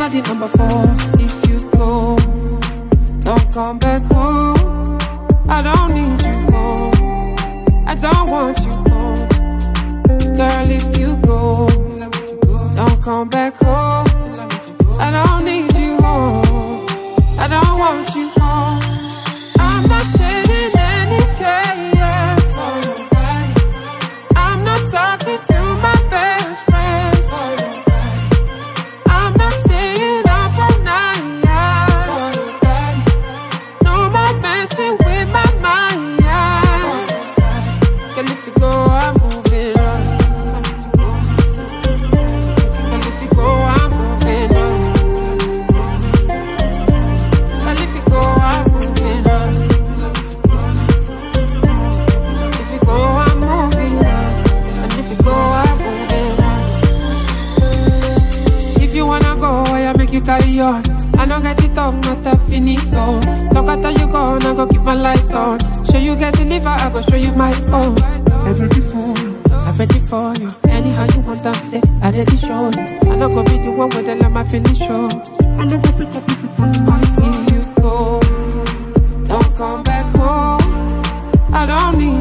not the number 4. If you go, don't come back home. I don't need you home. I don't want you home. Girl, if you go, don't come back home. I don't need you home. I don't want you home. I'm not shedding any tears for nobody. I'm not talking to my best friend for nobody. I'm not staying up all night for nobody. No more messing with my mind. Girl, if you go, I'm moving on. Girl, if you go, I'm moving on. Girl, if you go, I'm moving on. If you go, I'm moving on. And if you go, I'm moving on. If you wanna go, I make you carry on. I don't get it on, not a finito. Look after you gone, I go keep my light on. Show you get the liver, I go show you my own. I'm ready for you, I'm ready for you. Anyhow you want to say, I ready show you. I don't go be the one with the let my feelings show. I don't go pick up if you come back. If you go, don't come back home. I don't need